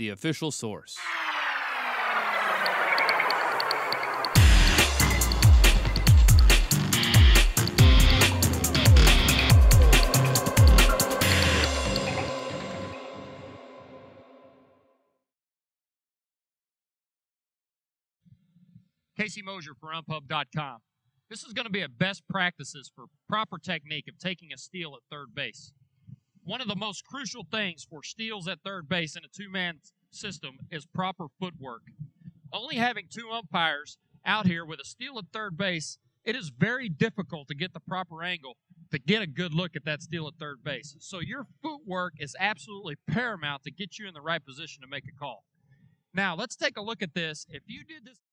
the official source. Casey Moser for umpub.com. This is going to be a best practices for proper technique of taking a steal at third base. One of the most crucial things for steals at third base in a two-man system is proper footwork. Only having two umpires out here with a steal at third base, it is very difficult to get the proper angle to get a good look at that steal at third base. So your footwork is absolutely paramount to get you in the right position to make a call. Now, let's take a look at this. If you did this